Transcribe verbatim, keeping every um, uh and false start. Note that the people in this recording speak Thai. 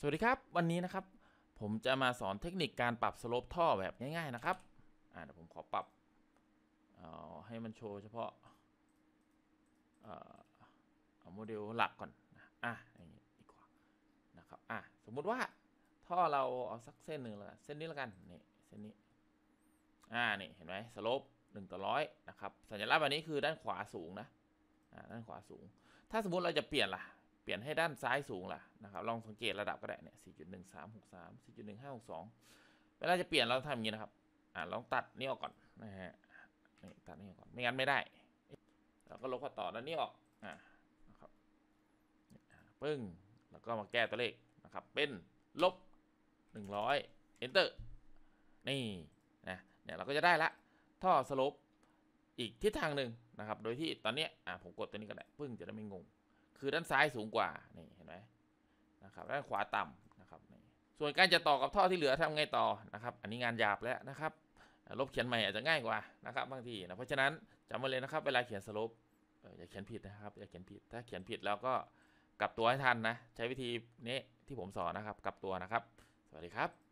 สวัสดีครับวันนี้นะครับผมจะมาสอนเทคนิคการปรับสโลปท่อแบบง่ายๆนะครับอ่าเดี๋ยวผมขอปรับเอาให้มันโชว์เฉพาะเอาโมเดลหลักก่อนนะอ่ะอย่างนี้ดีกว่านะครับอ่ะสมมุติว่าท่อเราเอาสักเส้นหนึ่งแล้วกันเส้นนี้แล้วกันนี่เส้นนี้อ่านี่เห็นไหมสโลปหนึ่งต่อร้อยนะครับสัญลักษณ์แบบนี้คือด้านขวาสูงนะอ่าด้านขวาสูงถ้าสมมุติเราจะเปลี่ยนล่ะเปลี่ยนให้ด้านซ้ายสูงล่ะนะครับลองสังเกตระดับก็ได้เนี่ย สี่จุดหนึ่งสามหกสาม สี่จุดหนึ่งห้าหกสอง เวลาจะเปลี่ยนเราทำอย่างนี้นะครับอ่าลองตัดนี่ออกก่อนนะฮะนี่ตัดนี่ออกก่อนไม่งั้นไม่ได้เราก็ลบข้อต่อด้านนี้ออกอ่านะครับปึ้งแล้วก็มาแก้ตัวเลขนะครับเป็นลบหนึ่งร้อย enter นี่นะเนี่ยเราก็จะได้ละท่อสโลปอีกทิศทางหนึ่งนะครับโดยที่ตอนนี้อ่าผมกดตัวนี้ก็ได้ปึ้งจะได้ไม่งงคือด้านซ้ายสูงกว่านี่เห็นไหมนะครับด้านขวาต่ำนะครับนี่ส่วนการจะต่อกับท่อที่เหลือทำไงต่อนะครับอันนี้งานหยาบแล้วนะครับลบเขียนใหม่อาจจะง่ายกว่านะครับบางทีนะเพราะฉะนั้นจำไว้เลยนะครับเวลาเขียนสโลปอย่าเขียนผิดนะครับอย่าเขียนผิดถ้าเขียนผิดแล้วก็กลับตัวให้ทันนะใช้วิธีนี้ที่ผมสอนนะครับกลับตัวนะครับสวัสดีครับ